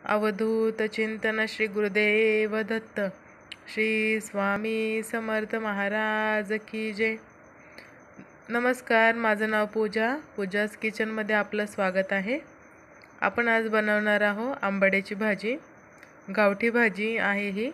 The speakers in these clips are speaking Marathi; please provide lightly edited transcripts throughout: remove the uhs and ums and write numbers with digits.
अवधूत चिंतन श्री गुरुदेव दत्त श्री स्वामी समर्थ महाराज की जय। नमस्कार, माझं नाव पूजाज किचनमध्ये आपलं स्वागत आहे। आपण आज बनवणार आहोत आंबाड्याची भाजी। गावठी भाजी आहे ही।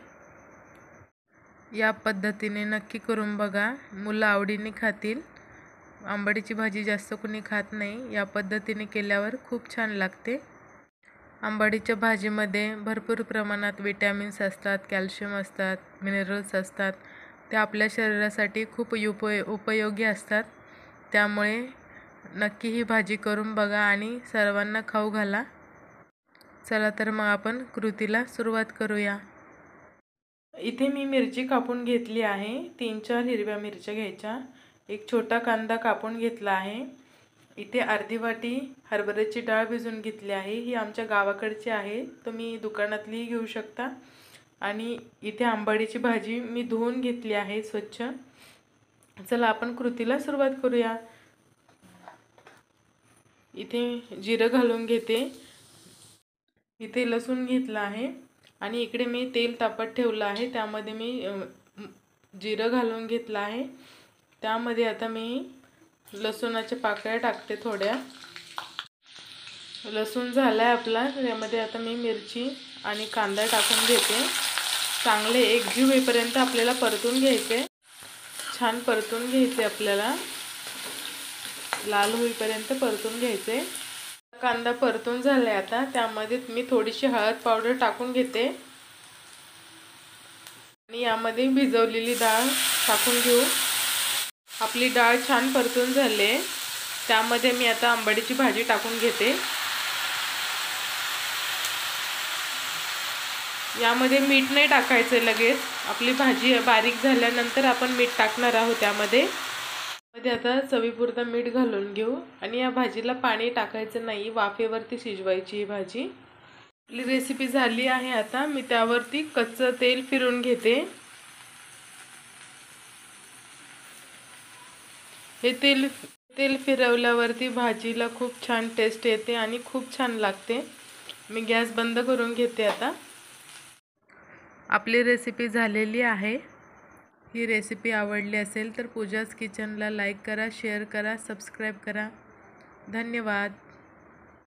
या पद्धतीने नक्की करून बघा, मुलं आवडीने खातील। आंबाड्याची भाजी जास्त कोणी खात नाही, या पद्धतीने केल्यावर खूप छान लागते। आंबाडीच्या भाजीमध्ये भरपूर प्रमाणात विटॅमिन्स असतात, कॅल्शियम असतात, मिनरल्स असतात। ते आपल्या शरीरासाठी खूप उपयोगी असतात। त्यामुळे नक्की ही भाजी करून बघा आणि सर्वांना खाऊ घाला। चला तर मग आपण कृतीला सुरुवात करूया। इथे मी मिरची कापून घेतली आहे। 3-4 हिरव्या मिरच्या घ्यायच्या। एक छोटा कांदा कापून घेतला आहे। इथे अर्धी वाटी हरभऱ्याची डाळ भिजवून घेतली आहे। ही आमच्या गावाकडची आहे, तुम्ही दुकानातलीही घेऊ शकता। आणि इथे आंबाडीची भाजी मी धुवून घेतली आहे स्वच्छ। चला आपण कृतीला सुरुवात करूया। इथे जिरं घालून घेते। इथे लसूण घेतला आहे आणि इकडे मी तेल तापत ठेवलं आहे। त्यामध्ये मी जिरं घालून घेतलं आहे। त्यामध्ये आता मी लसूणाच्या पाकळ्या टाकते थोड्या। लसूण झालाय आपला, त्यामध्ये आता मी मिरची आणि कांदा टाकून घेते। चांगले एकजीव होईपर्यंत आपल्याला परतून घ्यायचे। छान परतून घ्यायचे, आपल्याला लाल होईपर्यंत परतून घ्यायचे। कांदा परतून झालाय आता, त्यामध्ये मी थोडीशी हळद पावडर टाकून घेते आणि यामध्ये भिजवलेली डाळ टाकून घेऊ। आपली डाळ छान परतून झाली आहे, त्यामध्ये मी आता आंबाडीची भाजी टाकून घेते। यामध्ये मीठ नाही टाकायचं लगेच, आपली भाजी बारीक झाल्यानंतर आपण मीठ टाकणार आहोत। त्यामध्ये आता चवीपुरतं मीठ घालून घेऊ आणि या भाजीला पाणी टाकायचं नाही, वाफेवरती शिजवायची ही भाजी। आपली रेसिपी झाली आहे। आता मी त्यावरती कच्चं तेल फिरवून घेते। हे तेल फिरवल्यावरती भाजीला खूप छान टेस्ट येते आणि खूप छान लागते। मी गॅस बंद करून घेते आता। आपली रेसिपी झालेली आहे। ही रेसिपी आवडली असेल तर पूजाज किचनला लाईक करा, शेअर करा, सबस्क्राईब करा। धन्यवाद।